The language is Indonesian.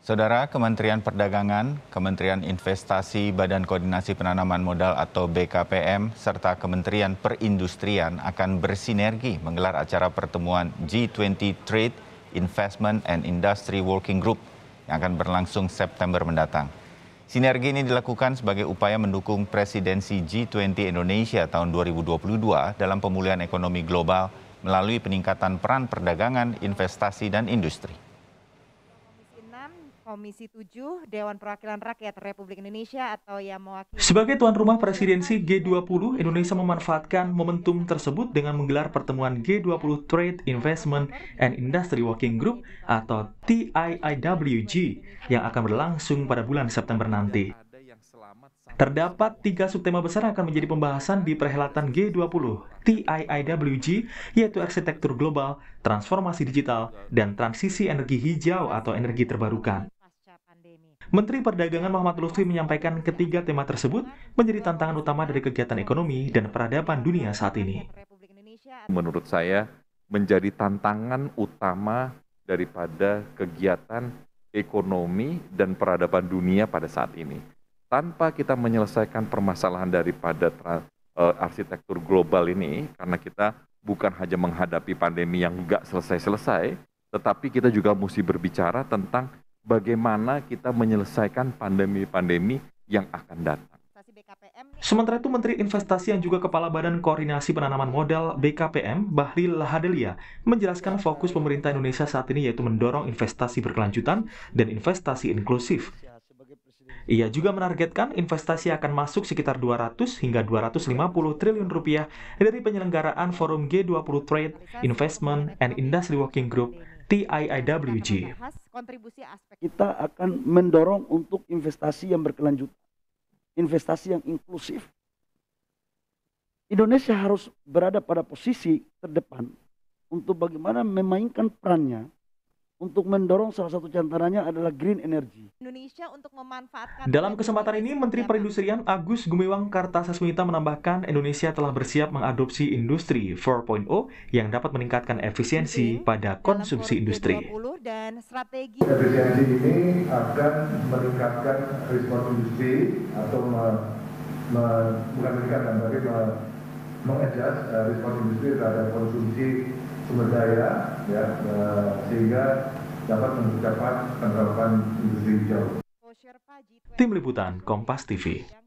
Saudara, Kementerian Perdagangan, Kementerian Investasi, Badan Koordinasi Penanaman Modal atau BKPM, serta Kementerian Perindustrian akan bersinergi menggelar acara pertemuan G20 Trade, Investment and Industry Working Group yang akan berlangsung September mendatang. Sinergi ini dilakukan sebagai upaya mendukung presidensi G20 Indonesia tahun 2022 dalam pemulihan ekonomi global melalui peningkatan peran perdagangan, investasi, dan industri. Komisi 7 Dewan Perwakilan Rakyat Republik Indonesia atau yang mewakili. Sebagai tuan rumah presidensi G20, Indonesia memanfaatkan momentum tersebut dengan menggelar pertemuan G20 Trade, Investment and Industry Working Group atau TIIWG yang akan berlangsung pada bulan September nanti. Terdapat 3 subtema besar yang akan menjadi pembahasan di perhelatan G20 TIIWG, yaitu arsitektur global, transformasi digital, dan transisi energi hijau atau energi terbarukan. Menteri Perdagangan Muhammad Lutfi menyampaikan ketiga tema tersebut menjadi tantangan utama dari kegiatan ekonomi dan peradaban dunia saat ini. Menurut saya, menjadi tantangan utama daripada kegiatan ekonomi dan peradaban dunia pada saat ini. Tanpa kita menyelesaikan permasalahan daripada arsitektur global ini, karena kita bukan hanya menghadapi pandemi yang nggak selesai-selesai, tetapi kita juga mesti berbicara tentang bagaimana kita menyelesaikan pandemi-pandemi yang akan datang. Sementara itu, Menteri Investasi yang juga Kepala Badan Koordinasi Penanaman Modal BKPM, Bahlil Lahadalia, menjelaskan fokus pemerintah Indonesia saat ini yaitu mendorong investasi berkelanjutan dan investasi inklusif. Ia juga menargetkan investasi akan masuk sekitar 200 hingga 250 triliun rupiah dari penyelenggaraan Forum G20 Trade, Investment and Industry Working Group TIIWG. Kita akan mendorong untuk investasi yang berkelanjutan, investasi yang inklusif. Indonesia harus berada pada posisi terdepan untuk bagaimana memainkan perannya untuk mendorong salah satu diantaranya adalah green energy. Indonesia untuk memanfaatkan. Dalam kesempatan ini, Menteri Perindustrian Agus Gumiwang Kartasasmita menambahkan Indonesia telah bersiap mengadopsi industri 4.0 yang dapat meningkatkan efisiensi pada konsumsi industri. Dan strategi efisiensi ini akan meningkatkan respon industri atau bukan meningkatkan tapi mengadjust respon industri terhadap konsumsi sumber daya, ya, sehingga dapat mempercepat penerapan industri hijau. Tim Liputan Kompas TV.